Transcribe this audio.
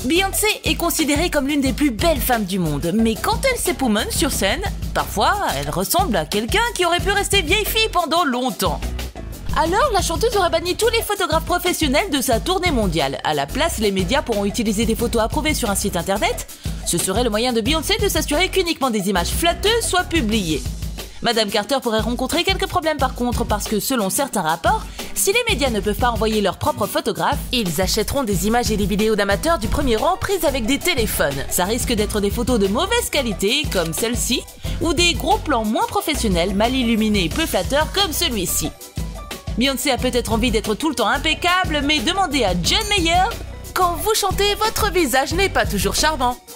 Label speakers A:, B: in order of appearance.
A: Beyoncé est considérée comme l'une des plus belles femmes du monde, mais quand elle s'époumonne sur scène, parfois elle ressemble à quelqu'un qui aurait pu rester vieille fille pendant longtemps. Alors, la chanteuse aurait banni tous les photographes professionnels de sa tournée mondiale. À la place, les médias pourront utiliser des photos approuvées sur un site internet. Ce serait le moyen de Beyoncé de s'assurer qu'uniquement des images flatteuses soient publiées. Madame Carter pourrait rencontrer quelques problèmes par contre parce que selon certains rapports, si les médias ne peuvent pas envoyer leurs propres photographes, ils achèteront des images et des vidéos d'amateurs du premier rang prises avec des téléphones. Ça risque d'être des photos de mauvaise qualité comme celle-ci, ou des gros plans moins professionnels, mal illuminés et peu flatteurs comme celui-ci. Beyoncé a peut-être envie d'être tout le temps impeccable, mais demandez à John Mayer, quand vous chantez, votre visage n'est pas toujours charmant.